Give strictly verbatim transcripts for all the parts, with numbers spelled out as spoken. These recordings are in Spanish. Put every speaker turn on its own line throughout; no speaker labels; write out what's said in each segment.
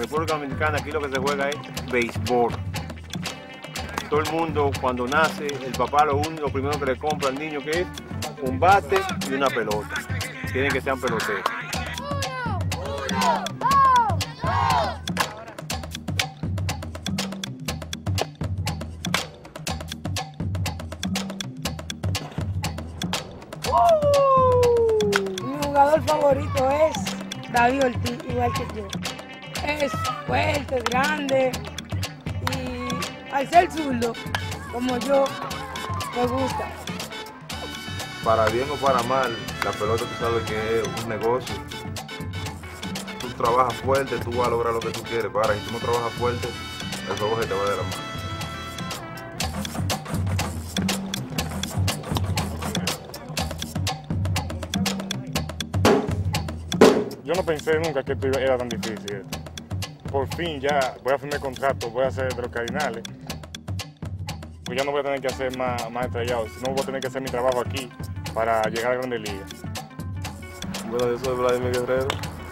República Dominicana, aquí lo que se juega es béisbol. Todo el mundo, cuando nace, el papá lo único, lo primero que le compra al niño que es un bate y una pelota. Tienen que ser peloteros.
Mi jugador favorito es Vladimir, Ortiz, igual que yo. Es fuerte, grande y al ser zurdo, como yo, me gusta.
Para bien o para mal, la pelota tú sabes que es un negocio. Tú trabajas fuerte, tú vas a lograr lo que tú quieres. Para, si tú no trabajas fuerte, el juego se te va de la mano.
Yo no pensé nunca que esto era tan difícil. Por fin ya voy a firmar contrato, voy a hacer de los Cardinales. Pues ya no voy a tener que hacer más, más estrellados, sino voy a tener que hacer mi trabajo aquí para llegar a Grandes Ligas.
Bueno, yo soy Vladimir Guerrero.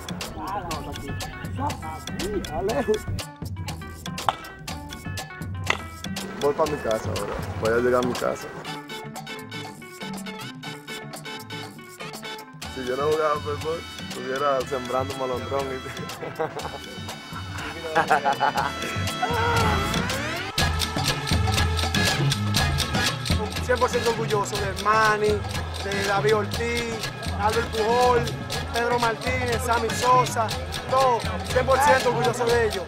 Voy para mi casa ahora, voy a llegar a mi casa. Si yo no jugaba fútbol, estuviera sembrando un malondrón.
cien por ciento orgulloso de Manny, de David Ortiz, Albert Pujol, Pedro Martínez, Sammy Sosa, todo, cien por ciento orgulloso de ellos.